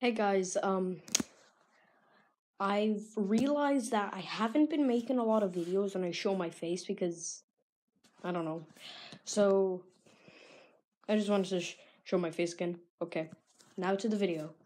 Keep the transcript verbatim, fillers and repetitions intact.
Hey guys, um, I've realized that I haven't been making a lot of videos when I show my face because, I don't know. So, I just wanted to sh show my face again. Okay, now to the video.